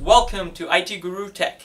Welcome to IT Guru Tech.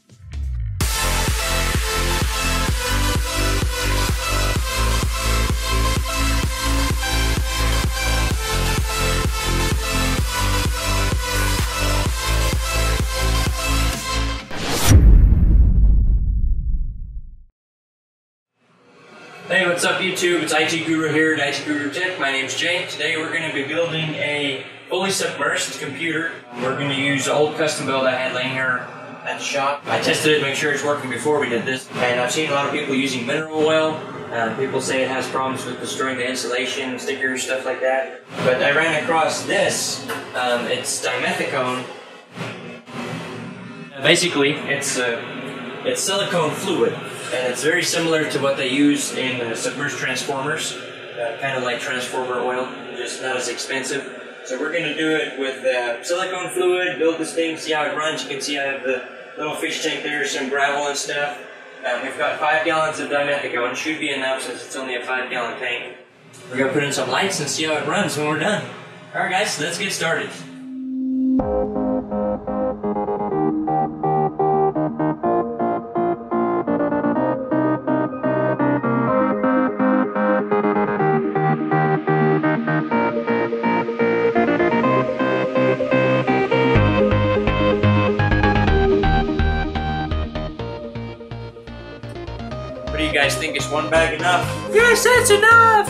Hey, what's up YouTube? It's IT Guru here at IT Guru Tech. My name's Jay. Today we're going to be building a fully submersed computer. We're going to use an old custom build I had laying here at the shop. I tested it to make sure it's working before we did this. And I've seen a lot of people using mineral oil. People say it has problems with destroying the insulation, stickers, stuff like that. But I ran across this. It's Dimethicone. Basically, it's silicone fluid. And it's very similar to what they use in submerged transformers. Kind of like transformer oil, just not as expensive. So we're going to do it with silicone fluid, build this thing, see how it runs. You can see I have the little fish tank there, some gravel and stuff. We've got 5 gallons of Dimethicone. It should be enough since it's only a 5-gallon tank. We're going to put in some lights and see how it runs when we're done. Alright guys, let's get started. What do you guys think? Is one bag enough? Yes, that's enough!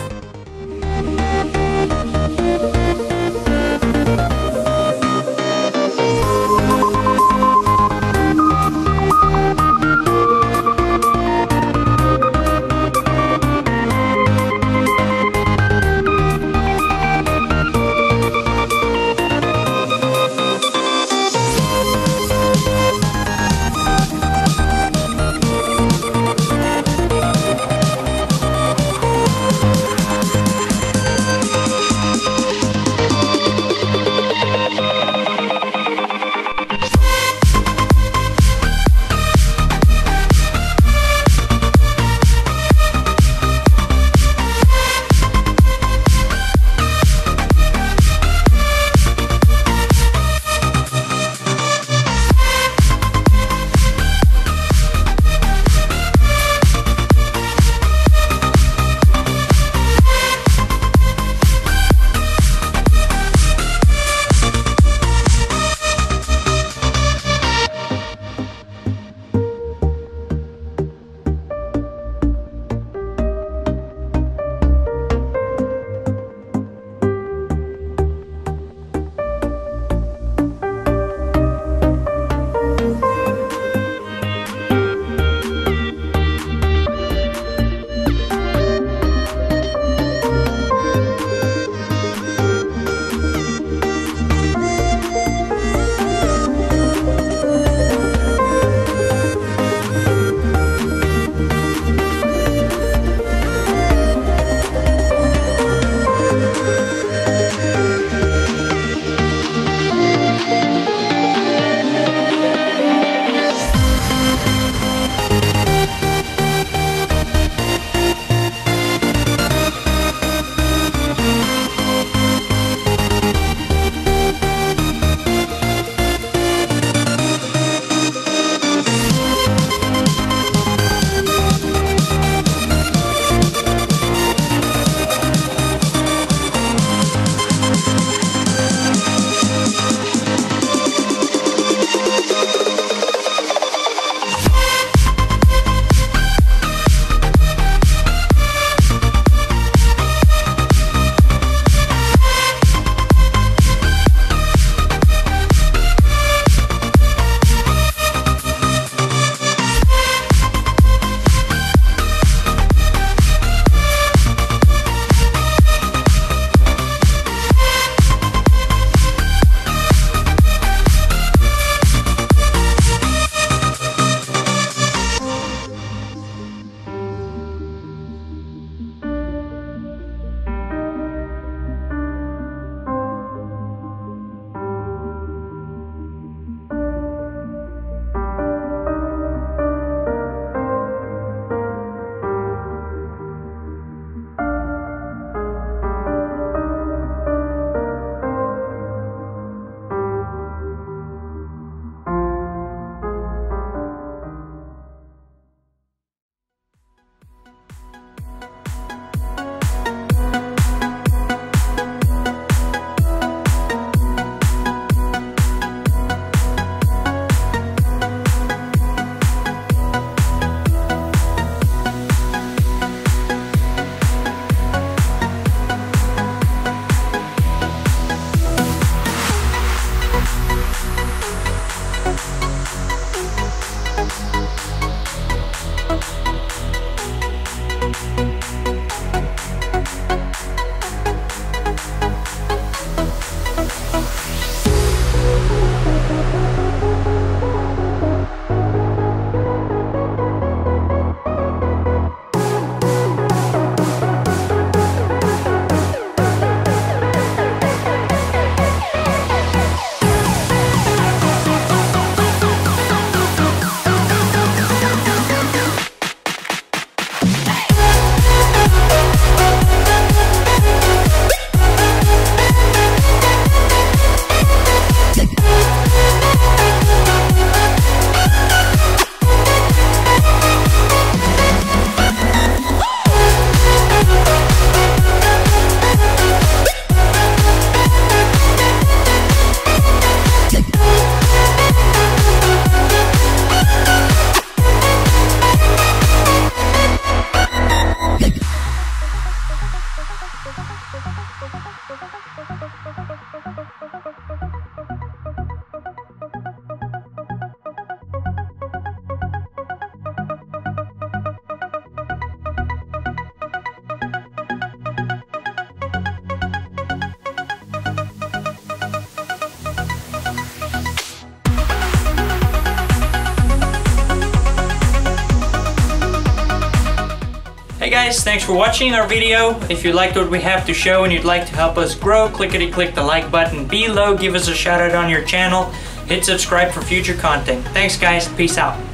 guys, thanks for watching our video. If you liked what we have to show and you'd like to help us grow, click the like button below, give us a shout out on your channel, hit subscribe for future content. Thanks guys, peace out.